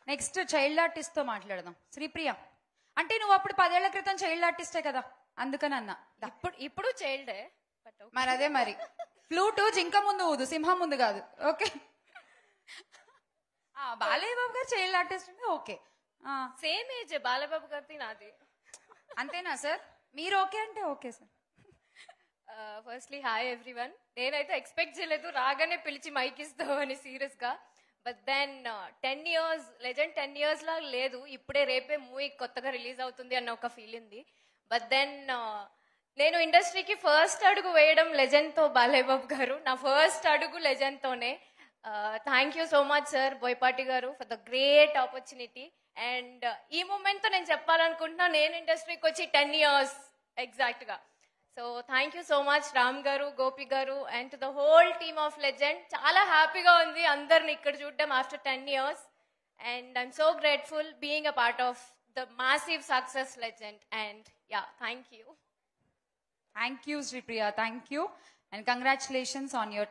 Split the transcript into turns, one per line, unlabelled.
Next child artist తో మాట్లాడదాం. శ్రీప్రియ, అంటే నువ్వు అప్పుడు 10 ఏళ్ల క్రితం చైల్డ్ ఆర్టిస్టే కదా, అందుకని అన్నా.
ఇప్పుడు చైల్డే.
మరి అదే మరి ఫ్లూటు జింక ముందు ఊదు, సింహం ముందు కాదు. Okay, Balayya Babu garu child artist అంటే ఓకే.
సేమ్ ఏజ్ బాలబాబు గారిది నాది.
అంతేనా సార్? మీరు ఓకే అంటే okay sir.
Firstly hi everyone. నేనైతే ఎక్స్పెక్ట్ చేయలేదు రాగానే పిలిచి మైక్ ఇస్తావు అని సీరియస్ గా. But then 10 years Legend 10 years లా లేదు, ఇప్పుడే రేపే మూవీ కొత్తగా రిలీజ్ అవుతుంది అన్న ఒక ఫీల్ ఉంది. బట్ దెన్ నేను ఇండస్ట్రీకి ఫస్ట్ అడుగు వేయడం లెజెండ్ తో బాలయ్య బాబు గారు. నా ఫస్ట్ అడుగు లెజెండ్ తోనే. Thank you so much sir Boyapati garu for the great opportunity. And ఈ మూమెంట్ తో నేను చెప్పాలనుకుంటున్నా, నేను ఇండస్ట్రీకి వచ్చి 10 years ఎగ్జాక్ట్ గా. So thank you so much Ram garu, Gopi garu and to the whole team of Legend. చాలా హ్యాపీగా ఉంది అందరిని ఇక్కడ చూడడం after 10 years. And I'm so grateful being a part of the massive success Legend. And yeah, thank you.
Thank you Sripriya, thank you and congratulations on your